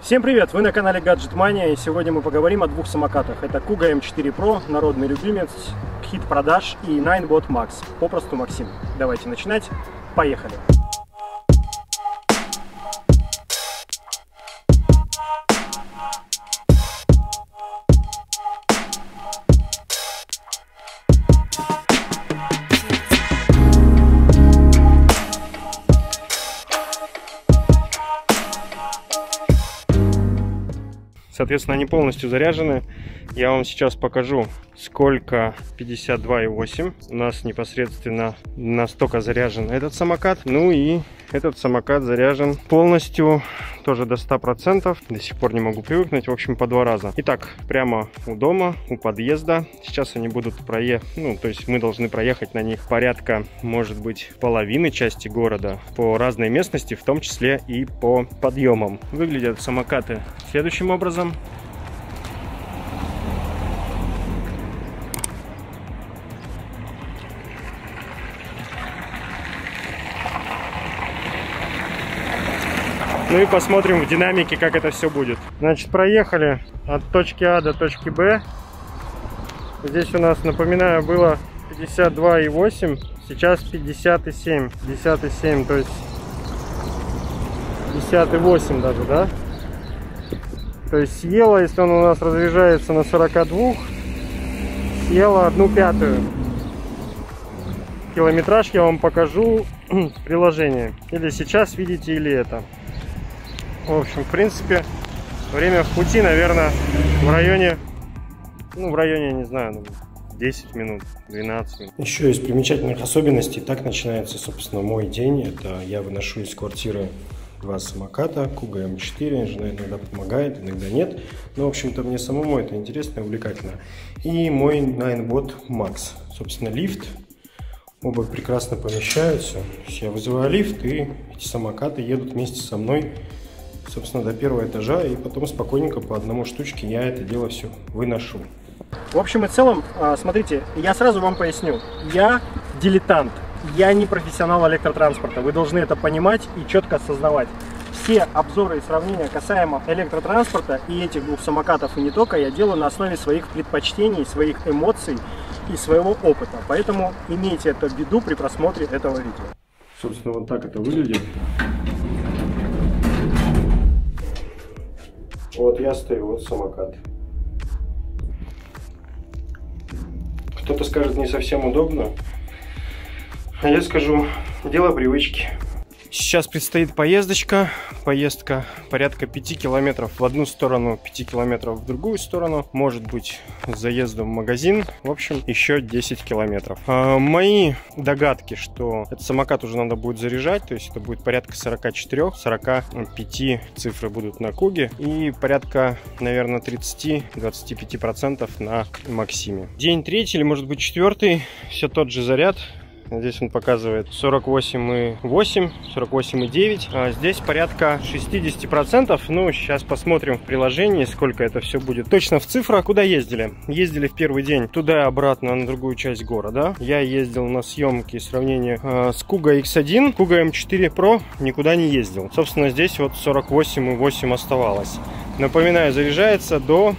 Всем привет! Вы на канале Gadget Mania, и сегодня мы поговорим о двух самокатах. Это Kuga M4 Pro, народный любимец, хит продаж, и Ninebot Max, попросту Максим. Давайте начинать. Поехали! Соответственно, они полностью заряжены. Я вам сейчас покажу, сколько 52,8 у нас непосредственно настолько заряжен этот самокат. Ну и этот самокат заряжен полностью, тоже до 100%. До сих пор не могу привыкнуть, в общем, по 2 раза. Итак, прямо у дома, у подъезда. Сейчас они будут то есть мы должны проехать на них порядка, может быть, половины части города по разной местности, в том числе и по подъемам. Выглядят самокаты следующим образом. Ну и посмотрим в динамике, как это все будет. Значит, проехали от точки А до точки Б. Здесь у нас, напоминаю, было 52,8, сейчас 50,7. 50,7, то есть 50,8 даже, да? То есть съела, если он у нас разряжается на 42, съела 1/5. Километраж я вам покажу в приложении. Или сейчас видите, или это. В общем, в принципе, время в пути, наверное, в районе, не знаю, 10 минут, 12 минут. Еще из примечательных особенностей, так начинается, собственно, мой день. Это я выношу из квартиры 2 самоката, Kuga M4, жена иногда помогает, иногда нет. Но, в общем-то, мне самому это интересно и увлекательно. И мой Ninebot Max, собственно, лифт. Оба прекрасно помещаются. Я вызываю лифт, и эти самокаты едут вместе со мной, собственно, до 1-го этажа, и потом спокойненько по одному штучке я это дело все выношу. В общем и целом, смотрите, я сразу вам поясню. Я дилетант, я не профессионал электротранспорта. Вы должны это понимать и четко осознавать. Все обзоры и сравнения касаемо электротранспорта и этих двух самокатов, и не только, я делаю на основе своих предпочтений, своих эмоций и своего опыта. Поэтому имейте это в виду при просмотре этого видео. Собственно, вот так это выглядит. Вот я стою, вот самокат. Кто-то скажет, не совсем удобно, а я скажу, дело привычки. Сейчас предстоит поездочка. Поездка порядка 5 километров в одну сторону, 5 километров в другую сторону. Может быть, с заездом в магазин. В общем, еще 10 километров. Мои догадки, что этот самокат уже надо будет заряжать. То есть это будет порядка 44-45 цифры будут на Куге. И порядка, наверное, 30-25% на Максиме. День 3 или, может быть, 4. Все тот же заряд. Здесь он показывает 48,8, 48,9. А здесь порядка 60%. Ну, сейчас посмотрим в приложении, сколько это все будет. Точно в цифрах. Куда ездили? Ездили в первый день туда и обратно на другую часть города. Я ездил на съемки и сравнение с Kuga X1. Kuga M4 Pro никуда не ездил. Собственно, здесь вот 48,8 оставалось. Напоминаю, заряжается до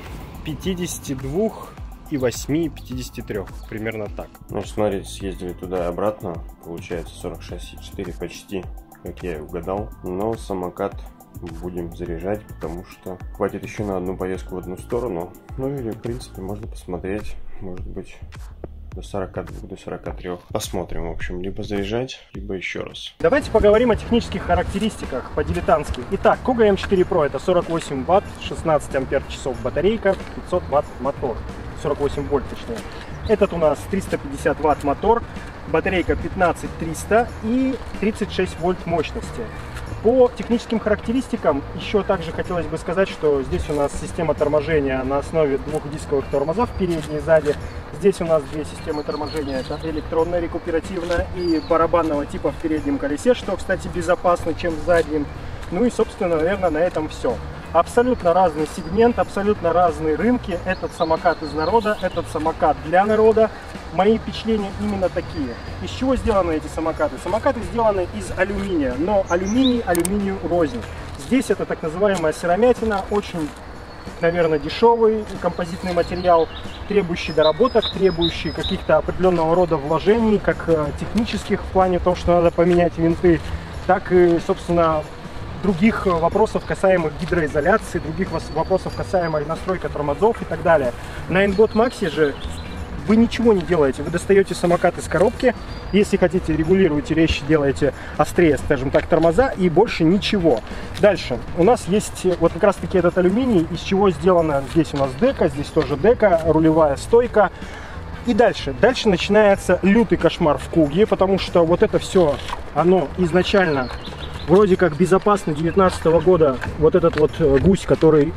52,8-53, примерно так. Ну, смотрите, съездили туда и обратно, получается 46,4 почти, как я и угадал. Но самокат будем заряжать, потому что хватит еще на одну поездку в одну сторону. Ну или, в принципе, можно посмотреть, может быть, до 42, до 43. Посмотрим, в общем, либо заряжать, либо еще раз. Давайте поговорим о технических характеристиках по-дилетантски. Итак, Kuga M4 Pro это 48 Вт, 16 ампер-часов батарейка, 500 Вт мотор. 48 вольт точнее. Этот у нас 350 Вт мотор, батарейка 15300 и 36 вольт мощности. По техническим характеристикам еще также хотелось бы сказать, что здесь у нас система торможения на основе двухдисковых тормозов передней и сзади. Здесь у нас две системы торможения, это электронная, рекуперативная и барабанного типа в переднем колесе, что, кстати, безопасно, чем в заднем. Ну и, собственно, наверное, на этом все. Абсолютно разный сегмент, абсолютно разные рынки. Этот самокат из народа, этот самокат для народа. Мои впечатления именно такие. Из чего сделаны эти самокаты? Самокаты сделаны из алюминия, но алюминий алюминию рознь. Здесь это так называемая сыромятина, очень, наверное, дешевый композитный материал, требующий доработок, требующий каких-то определенного рода вложений, как технических в плане того, что надо поменять винты, так и, собственно, других вопросов, касаемых гидроизоляции, других вопросов, касаемых настройки тормозов и так далее. На N-Bot Max же вы ничего не делаете, вы достаете самокат из коробки, если хотите, регулируете резче, делаете острее, скажем так, тормоза, и больше ничего. Дальше у нас есть вот как раз таки этот алюминий, из чего сделано. Здесь у нас дека, здесь тоже дека, рулевая стойка. И дальше начинается лютый кошмар в Куге, потому что вот это все, оно изначально вроде как безопасно 2019 года. Вот этот вот гусь, который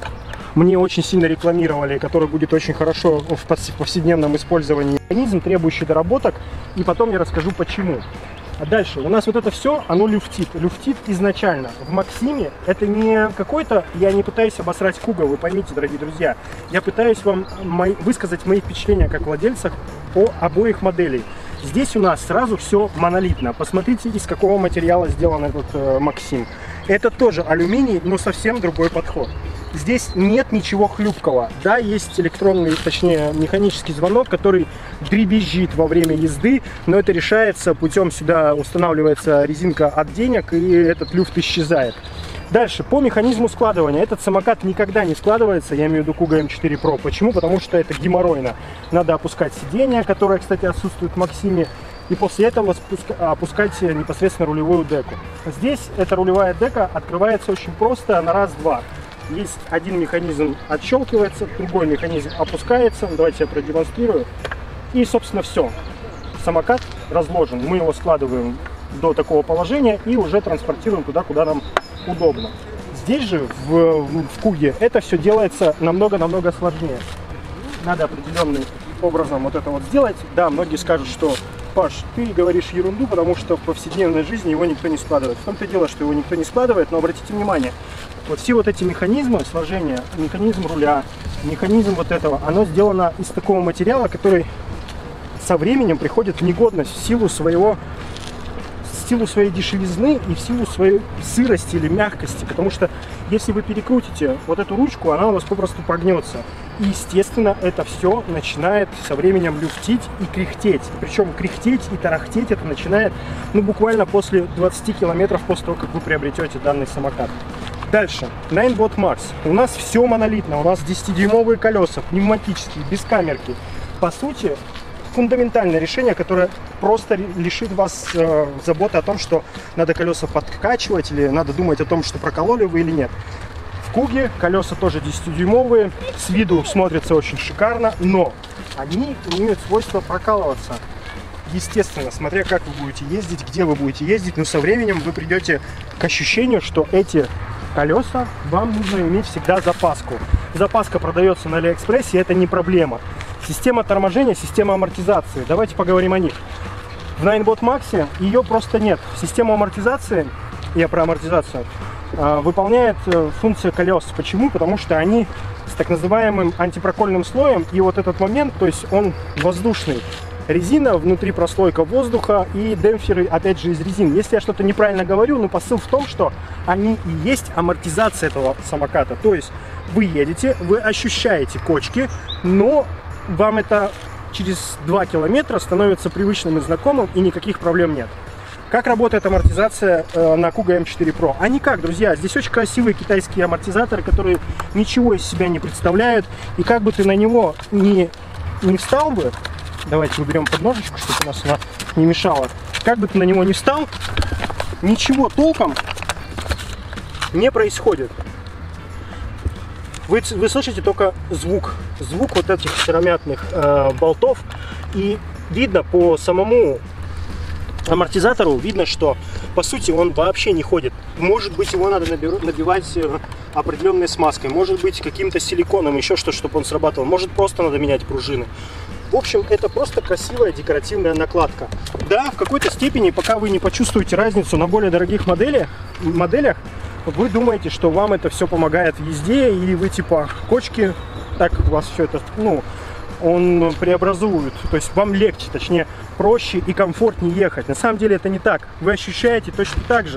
мне очень сильно рекламировали, который будет очень хорошо в повседневном использовании. Механизм, требующий доработок, и потом я расскажу почему. А дальше у нас вот это все, оно люфтит. Люфтит изначально. В Максиме это не какой-то, я не пытаюсь обосрать Куга, вы поймите, дорогие друзья. Я пытаюсь вам высказать мои впечатления как владельцах по обоих моделей. Здесь у нас сразу все монолитно. Посмотрите, из какого материала сделан этот Максим. Это тоже алюминий, но совсем другой подход. Здесь нет ничего хлюпкого. Да, есть электронный, точнее механический звонок, который дребезжит во время езды, но это решается путем, сюда устанавливается резинка от денег, и этот люфт исчезает. Дальше, по механизму складывания. Этот самокат никогда не складывается, я имею в виду Kuga M4 Pro. Почему? Потому что это геморройно. Надо опускать сиденье, которое, кстати, отсутствует в Максиме, и после этого опускать непосредственно рулевую деку. Здесь эта рулевая дека открывается очень просто, на раз-два. Есть один механизм отщелкивается, другой механизм опускается. Давайте я продемонстрирую. И, собственно, все. Самокат разложен. Мы его складываем до такого положения и уже транспортируем туда, куда нам удобно. Здесь же, в Куге, это все делается намного-намного сложнее. Надо определенным образом вот это вот сделать. Да, многие скажут, что Паш, ты говоришь ерунду, потому что в повседневной жизни его никто не складывает. В том-то и дело, что его никто не складывает, но обратите внимание, вот все вот эти механизмы сложения, механизм руля, механизм вот этого, оно сделано из такого материала, который со временем приходит в негодность в силу своей дешевизны и в силу своей сырости или мягкости. Потому что если вы перекрутите вот эту ручку, она у вас попросту погнется. И, естественно, это все начинает со временем люфтить и кряхтеть. Причем кряхтеть и тарахтеть это начинает, ну, буквально после 20 километров после того, как вы приобретете данный самокат. Дальше, на N-Bot Max. У нас все монолитно. У нас 10-дюймовые колеса, пневматические, без камерки. По сути, фундаментальное решение, которое просто лишит вас заботы о том, что надо колеса подкачивать или надо думать о том, что прокололи вы или нет. В Куге колеса тоже 10-дюймовые, с виду смотрятся очень шикарно, но они имеют свойство прокалываться. Естественно, смотря как вы будете ездить, где вы будете ездить, но со временем вы придете к ощущению, что эти колеса вам нужно иметь всегда запаску. Запаска продается на Алиэкспрессе, это не проблема. Система торможения, система амортизации. Давайте поговорим о них. В N-Bot Max ее просто нет. Система амортизации, я про амортизацию, выполняет функцию колес. Почему? Потому что они с так называемым антипрокольным слоем, и вот этот момент, то есть он воздушный. Резина, внутри прослойка воздуха и демпферы, опять же, из резин. Если я что-то неправильно говорю, но посыл в том, что они и есть амортизация этого самоката. То есть вы едете, вы ощущаете кочки, но вам это через 2 километра становится привычным и знакомым, и никаких проблем нет. Как работает амортизация на Kuga M4 Pro? А никак, друзья. Здесь очень красивые китайские амортизаторы, которые ничего из себя не представляют. И как бы ты на него не встал бы, давайте уберем подножечку, чтобы у нас она не мешала. Как бы ты на него не встал, ничего толком не происходит. Вы слышите только звук вот этих сыромятных болтов. И видно по самому амортизатору, видно, что по сути он вообще не ходит. Может быть, его надо набивать определенной смазкой, может быть, каким-то силиконом, еще что, чтобы он срабатывал. Может, просто надо менять пружины. В общем, это просто красивая декоративная накладка. Да, в какой-то степени, пока вы не почувствуете разницу на более дорогих моделях, вы думаете, что вам это все помогает в езде, и вы типа кочки, так у вас все это, ну, он преобразует. То есть вам легче, точнее, проще и комфортнее ехать. На самом деле это не так. Вы ощущаете точно так же.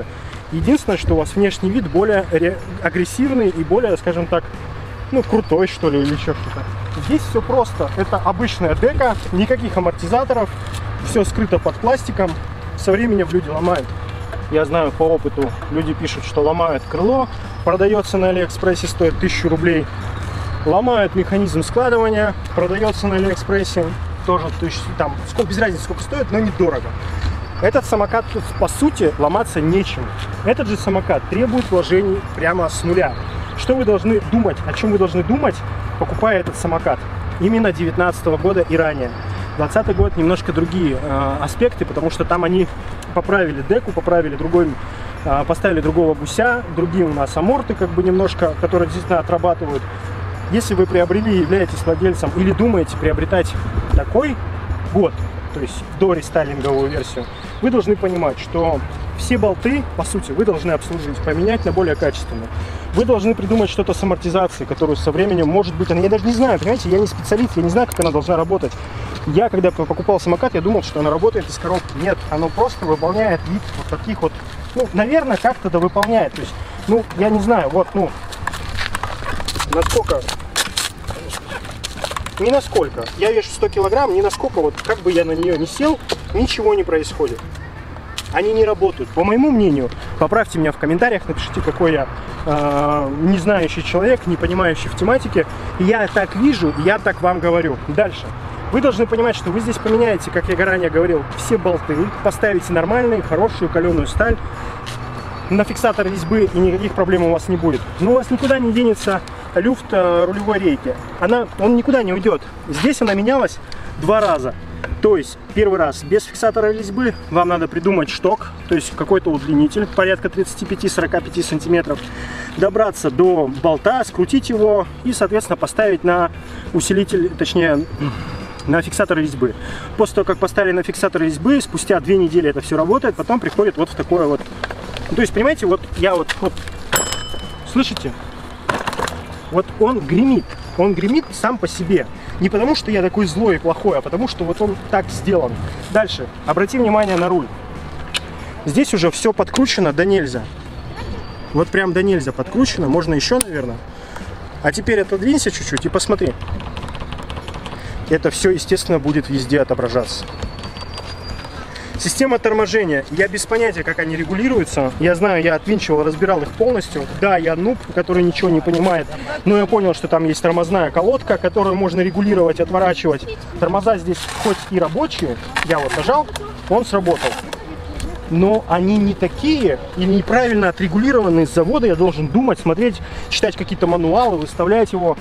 Единственное, что у вас внешний вид более агрессивный и более, скажем так, ну, крутой, что ли, или еще что-то. Здесь все просто. Это обычная дека, никаких амортизаторов, все скрыто под пластиком. Со временем люди ломают. Я знаю по опыту, люди пишут, что ломают крыло, продается на Алиэкспрессе, стоит 1000 рублей. Ломают механизм складывания, продается на Алиэкспрессе, тоже 1000, там, без разницы сколько стоит, но недорого. Этот самокат, по сути, ломаться нечем. Этот же самокат требует вложений прямо с нуля. Что вы должны думать, о чем вы должны думать, покупая этот самокат? Именно 2019 года и ранее. 2020 год немножко другие аспекты, потому что там они поправили деку, поправили поставили другого гуся, другие у нас аморты, как бы немножко, которые действительно отрабатывают. Если вы приобрели, являетесь владельцем или думаете приобретать такой год, то есть до рестайлинговую версию, вы должны понимать, что все болты, по сути, вы должны обслужить, поменять на более качественные. Вы должны придумать что-то с амортизацией, которую со временем, может быть, я даже не знаю, понимаете, я не специалист, я не знаю, как она должна работать. Я, когда покупал самокат, я думал, что она работает из коробки. Нет, оно просто выполняет вид вот таких вот, ну, наверное, как-то да выполняет. То есть, ну, я не знаю, вот, ну, насколько, ни насколько. Я вешу 100 килограмм, ни насколько, вот, как бы я на нее не сел, ничего не происходит. Они не работают. По моему мнению, поправьте меня в комментариях, напишите, какой я не знающий человек, не понимающий в тематике. Я так вижу, я так вам говорю. Дальше. Вы должны понимать, что вы здесь поменяете, как я ранее говорил, все болты, поставите нормальную, хорошую каленую сталь на фиксатор резьбы, и никаких проблем у вас не будет. Но у вас никуда не денется люфт рулевой рейки. Он никуда не уйдет. Здесь она менялась 2 раза. То есть, первый раз без фиксатора резьбы вам надо придумать шток, то есть какой-то удлинитель, порядка 35-45 сантиметров, добраться до болта, скрутить его и, соответственно, поставить на усилитель, точнее, на фиксатор резьбы. После того, как поставили на фиксатор резьбы, спустя 2 недели это все работает, потом приходит вот в такое вот. То есть, понимаете, вот я вот слышите? Вот он гремит сам по себе. Не потому, что я такой злой и плохой, а потому, что вот он так сделан. Дальше. Обрати внимание на руль. Здесь уже все подкручено до нельзя. Вот прям до нельзя подкручено. Можно еще, наверное. А теперь отодвинься чуть-чуть и посмотри. Это все, естественно, будет везде отображаться. Система торможения. Я без понятия, как они регулируются. Я знаю, я отвинчивал, разбирал их полностью. Да, я нуб, который ничего не понимает. Но я понял, что там есть тормозная колодка, которую можно регулировать, отворачивать. Тормоза здесь хоть и рабочие. Я вот нажал, он сработал. Но они не такие или неправильно отрегулированные с завода. Я должен думать, смотреть, читать какие-то мануалы, выставлять его.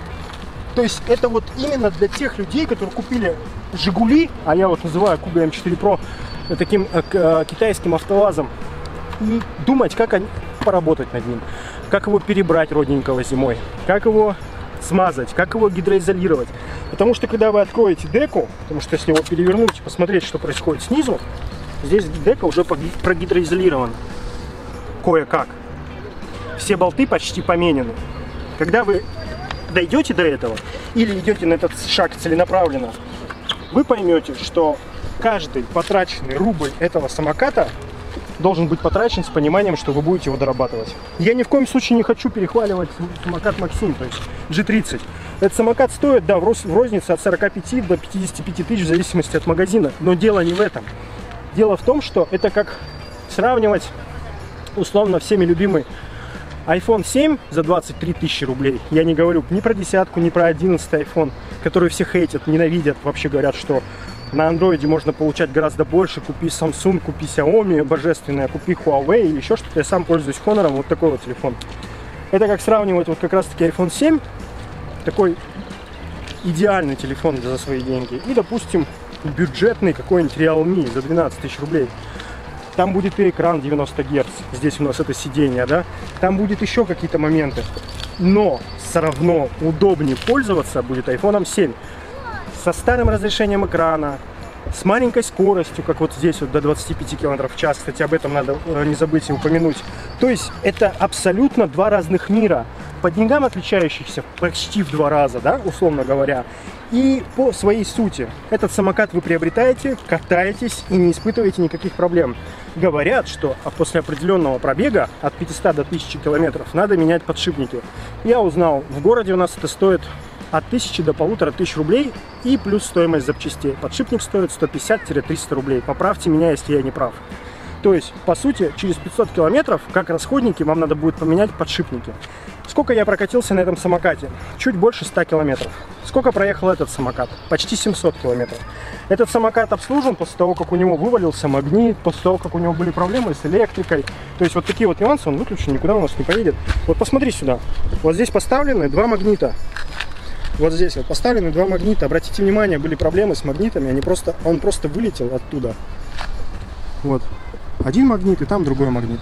То есть это вот именно для тех людей, которые купили Жигули, а я вот называю Kuga M4 Pro таким китайским автовазом, и думать, как поработать над ним, как его перебрать родненького зимой, как его смазать, как его гидроизолировать. Потому что когда вы откроете деку, потому что если его перевернуть и посмотреть, что происходит снизу, здесь дека уже прогидроизолирована кое-как. Все болты почти поменены. Когда вы дойдете до этого или идете на этот шаг целенаправленно, вы поймете, что каждый потраченный рубль этого самоката должен быть потрачен с пониманием, что вы будете его дорабатывать. Я ни в коем случае не хочу перехваливать самокат Максим, то есть G30. Этот самокат стоит, да, в рознице от 45 до 55 тысяч в зависимости от магазина. Но дело не в этом. Дело в том, что это как сравнивать условно всеми любимый iPhone 7 за 23 тысячи рублей. Я не говорю ни про 10-ку, ни про 11 iPhone, который все хейтят, ненавидят. Вообще говорят, что на андроиде можно получать гораздо больше. Купи Samsung, купи Xiaomi, божественная, купи Huawei или еще что-то. Я сам пользуюсь Honor, вот такой вот телефон. Это как сравнивать вот как раз таки iPhone 7, такой идеальный телефон за свои деньги, и, допустим, бюджетный какой-нибудь Realme за 12 тысяч рублей. Там будет и экран 90 Гц, здесь у нас это сиденье, да, там будет еще какие-то моменты, но все равно удобнее пользоваться будет iPhone 7 со старым разрешением экрана, с маленькой скоростью, как вот здесь вот до 25 км в час, кстати, об этом надо не забыть и упомянуть. То есть это абсолютно два разных мира. по деньгам отличающихся почти в 2 раза, да, условно говоря, и по своей сути. Этот самокат вы приобретаете, катаетесь и не испытываете никаких проблем. Говорят, что после определенного пробега от 500 до 1000 километров надо менять подшипники. Я узнал, в городе у нас это стоит от 1000 до 1500 рублей и плюс стоимость запчастей. Подшипник стоит 150-300 рублей. Поправьте меня, если я не прав. То есть, по сути, через 500 километров, как расходники, вам надо будет поменять подшипники. Сколько я прокатился на этом самокате? Чуть больше 100 километров. Сколько проехал этот самокат? Почти 700 километров. Этот самокат обслужен после того, как у него вывалился магнит, после того, как у него были проблемы с электрикой. То есть, вот такие вот нюансы, он выключен, никуда у нас не поедет. Вот посмотри сюда. Вот здесь поставлены 2 магнита. Вот здесь вот поставлены 2 магнита. Обратите внимание, были проблемы с магнитами, он просто вылетел оттуда. Вот. Один магнит и там другой магнит.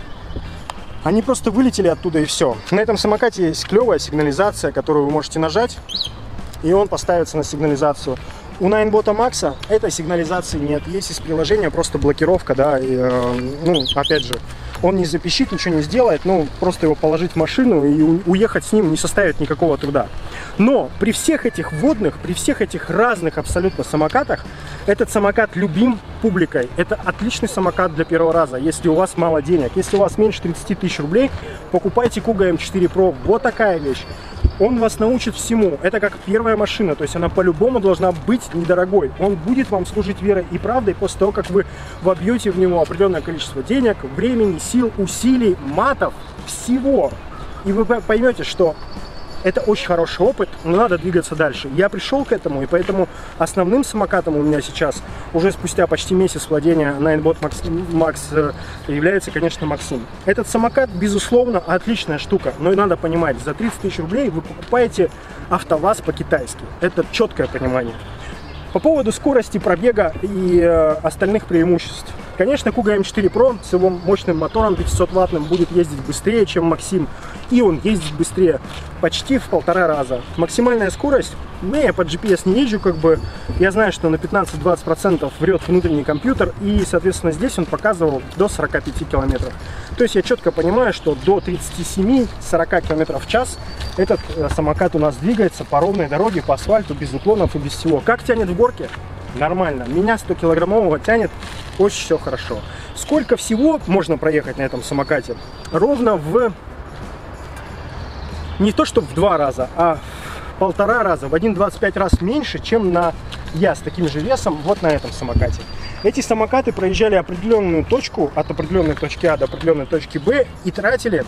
Они просто вылетели оттуда и все. На этом самокате есть клевая сигнализация, которую вы можете нажать, и он поставится на сигнализацию. У Ninebot Max этой сигнализации нет. Есть из приложения просто блокировка, да, и, ну, опять же, он не запищит, ничего не сделает, ну, просто его положить в машину и уехать с ним не составит никакого труда. Но при всех этих водных, при всех этих разных абсолютно самокатах, этот самокат любим публикой. Это отличный самокат для первого раза, если у вас мало денег. Если у вас меньше 30 тысяч рублей, покупайте Kuga M4 Pro. Вот такая вещь. Он вас научит всему. Это как первая машина, то есть она по-любому должна быть недорогой. Он будет вам служить верой и правдой после того, как вы вобьете в него определенное количество денег, времени, сил, усилий, матов, всего. И вы поймете, что это очень хороший опыт, но надо двигаться дальше. Я пришел к этому, и поэтому основным самокатом у меня сейчас, уже спустя почти месяц владения Ninebot Max, является, конечно, Максим. Этот самокат, безусловно, отличная штука, но и надо понимать, за 30 тысяч рублей вы покупаете АвтоВАЗ по-китайски. Это четкое понимание. По поводу скорости пробега и остальных преимуществ. Конечно, Kuga M4 Pro с его мощным мотором 500-ваттным будет ездить быстрее, чем Максим. И он ездит быстрее почти в 1,5 раза. Максимальная скорость, я по GPS не езжу, как бы, я знаю, что на 15-20% врет внутренний компьютер, и, соответственно, здесь он показывал до 45 километров. То есть я четко понимаю, что до 37-40 километров в час этот самокат у нас двигается по ровной дороге, по асфальту, без уклонов и без всего. Как тянет в горке? Нормально. Меня 100-килограммового тянет, очень все хорошо. Сколько всего можно проехать на этом самокате? Ровно в... Не то, что в 2 раза, а в 1,5 раза, в 1,25 раз меньше, чем я с таким же весом вот на этом самокате. Эти самокаты проезжали определенную точку, от определенной точки А до определенной точки Б, и тратили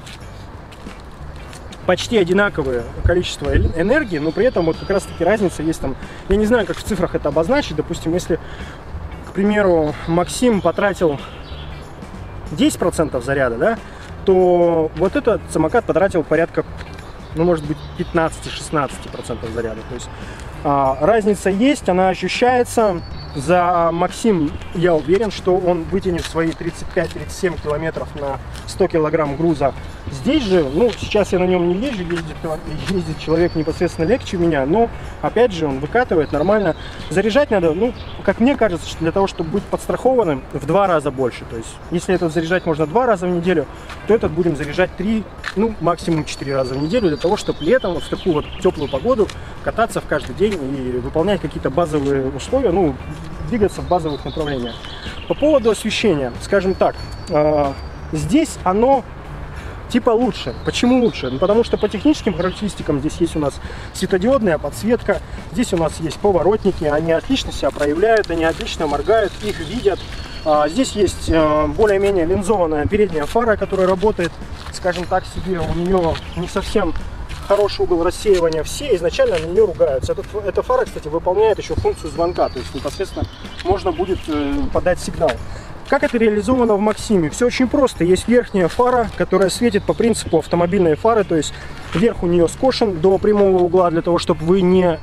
почти одинаковое количество энергии, но при этом вот как раз таки разница есть там, я не знаю, как в цифрах это обозначить, допустим, если, к примеру, Максим потратил 10% заряда, да, то вот этот самокат потратил порядка, ну, может быть, 15-16% заряда. То есть разница есть, она ощущается. За Максим я уверен, что он вытянет свои 35-37 километров на 100 килограмм груза. Здесь же, ну, сейчас я на нем не езжу, ездит человек непосредственно легче меня, но, опять же, он выкатывает нормально. Заряжать надо, ну, как мне кажется, что для того, чтобы быть подстрахованным, в 2 раза больше. То есть, если этот заряжать можно 2 раза в неделю, то этот будем заряжать 3, ну, максимум 4 раза в неделю, для того, чтобы летом, вот в такую вот теплую погоду, кататься в каждый день и выполнять какие-то базовые условия, ну, двигаться в базовых направлениях. По поводу освещения, скажем так, здесь оно типа лучше. Почему лучше? Ну, потому что по техническим характеристикам здесь есть у нас светодиодная подсветка, здесь у нас есть поворотники, они отлично себя проявляют, они отлично моргают, их видят. Здесь есть более-менее линзованная передняя фара, которая работает, скажем так себе, у нее не совсем хороший угол рассеивания, все изначально на нее ругаются. Эта фара, кстати, выполняет еще функцию звонка, то есть непосредственно можно будет подать сигнал. Как это реализовано в Максиме? Все очень просто. Есть верхняя фара, которая светит по принципу автомобильной фары, то есть верх у нее скошен до прямого угла, для того, чтобы вы не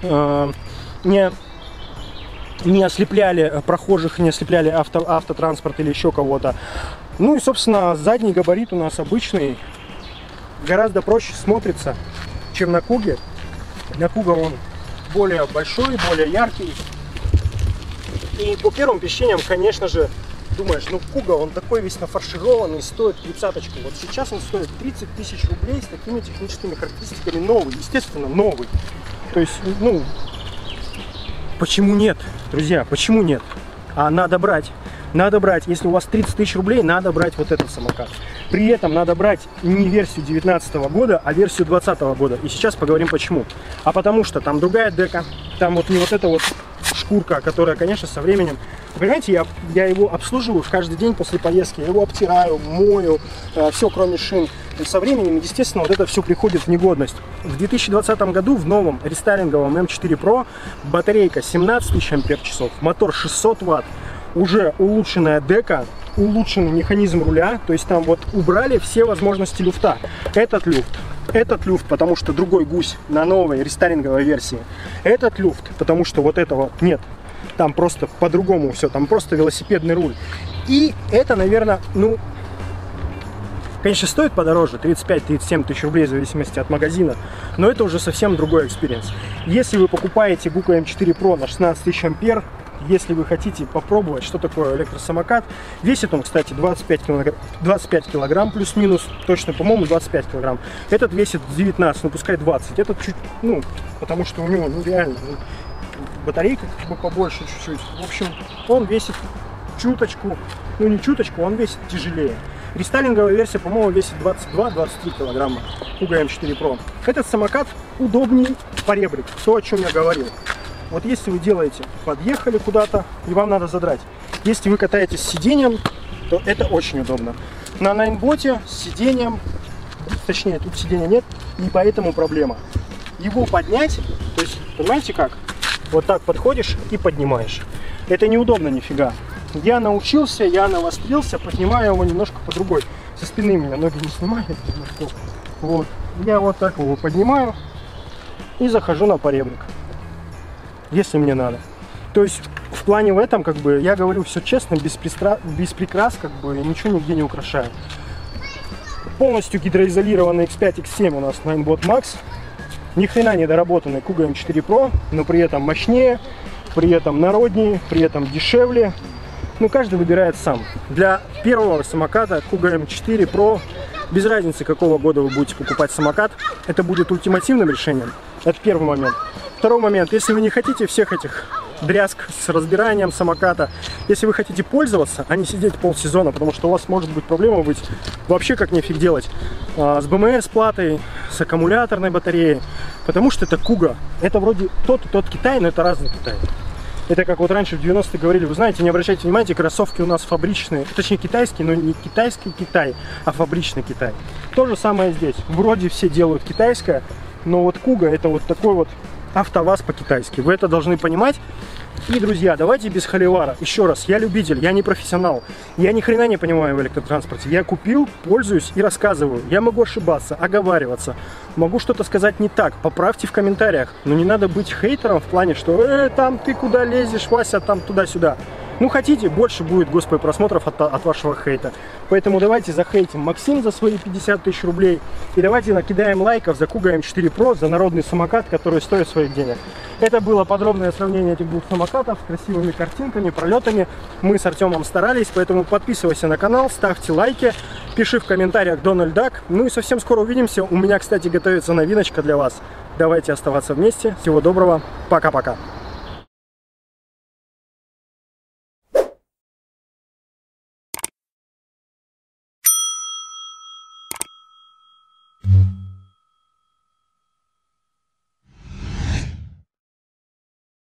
ослепляли прохожих, не ослепляли автотранспорт или еще кого-то. Ну и, собственно, задний габарит у нас обычный, гораздо проще смотрится, чем на Куге. На Kuga он более большой, более яркий. И по первым впечатлениям, конечно же, думаешь, ну Kuga, он такой весь нафаршированный, стоит 30-очку. Вот сейчас он стоит 30 тысяч рублей с такими техническими характеристиками, новый, естественно, новый. То есть, ну, почему нет, друзья, почему нет? А надо брать. Надо брать, если у вас 30 тысяч рублей, надо брать вот этот самокат. При этом надо брать не версию 2019 года, а версию 2020 года. И сейчас поговорим почему. А потому что там другая дека, там вот не вот эта вот шкурка, которая, конечно, со временем... Понимаете, я его обслуживаю каждый день после поездки, я его обтираю, мою, все кроме шин. И со временем, естественно, вот это все приходит в негодность. В 2020 году в новом рестайлинговом M4 Pro батарейка 17 тысяч ампер-часов, мотор 600 ватт, уже улучшенная дека, улучшенный механизм руля, то есть там вот убрали все возможности люфта. Этот люфт, потому что другой гусь на новой рестайлинговой версии. Этот люфт, потому что вот этого нет. Там просто по-другому все, там просто велосипедный руль. И это, наверное, ну, конечно, стоит подороже, 35-37 тысяч рублей в зависимости от магазина, но это уже совсем другой экспириенс. Если вы покупаете KUGA M4 Pro на 16 тысяч ампер, если вы хотите попробовать, что такое электросамокат, весит он, кстати, 25 килограмм плюс-минус, точно, по-моему, 25 килограмм. Этот весит 19, ну пускай 20. Этот чуть, ну, потому что у него, ну, реально, батарейка как бы побольше чуть-чуть. В общем, он весит чуточку, ну не чуточку, он весит тяжелее. Рестайлинговая версия, по-моему, весит 22-23 килограмма KUGA M4 Pro. Этот самокат удобнее поребрик, то, о чем я говорил. Вот если вы делаете, подъехали куда-то, и вам надо задрать. Если вы катаетесь с сиденьем, то это очень удобно. На Найнботе с сиденьем, точнее, тут сиденья нет, и поэтому проблема. Его поднять, то есть, понимаете как? Вот так подходишь и поднимаешь. Это неудобно нифига. Я научился, я навострился, поднимаю его немножко по другой. Со спины меня ноги не снимают. Вот. Я вот так его поднимаю и захожу на поребрик, если мне надо. То есть в плане в этом, как бы, я говорю все честно, без прикрас, как бы, ничего нигде не украшаю. Полностью гидроизолированный X5, X7 у нас Ninebot Max. Ни хрена не доработанный KUGA M4 Pro, но при этом мощнее, при этом народнее, при этом дешевле. Ну, каждый выбирает сам. Для первого самоката KUGA M4 Pro, без разницы, какого года вы будете покупать самокат, это будет ультимативным решением. Это первый момент. Второй момент, если вы не хотите всех этих дрязг с разбиранием самоката, если вы хотите пользоваться, а не сидеть полсезона, потому что у вас может быть проблема быть вообще как нифиг делать с БМС-платой, с аккумуляторной батареей, потому что это KUGA. Это вроде тот и тот Китай, но это разный Китай. Это как вот раньше в 90-е говорили, вы знаете, не обращайте внимания, кроссовки у нас фабричные, точнее китайские, но не китайский Китай, а фабричный Китай. То же самое здесь. Вроде все делают китайское, но вот KUGA это вот такой вот АвтоВАЗ по-китайски. Вы это должны понимать. И, друзья, давайте без холивара. Еще раз, я любитель, я не профессионал. Я ни хрена не понимаю в электротранспорте. Я купил, пользуюсь и рассказываю. Я могу ошибаться, оговариваться. Могу что-то сказать не так. Поправьте в комментариях. Но не надо быть хейтером в плане, что там ты куда лезешь, Вася, там туда-сюда. Ну, хотите, больше будет, господи, просмотров от вашего хейта. Поэтому давайте захейтим Максим за свои 50 тысяч рублей. И давайте накидаем лайков за KUGA M4 Pro, за народный самокат, который стоит своих денег. Это было подробное сравнение этих двух самокатов с красивыми картинками, пролетами. Мы с Артемом старались, поэтому подписывайся на канал, ставьте лайки, пиши в комментариях Donald Duck. Ну и совсем скоро увидимся. У меня, кстати, готовится новиночка для вас. Давайте оставаться вместе. Всего доброго. Пока-пока.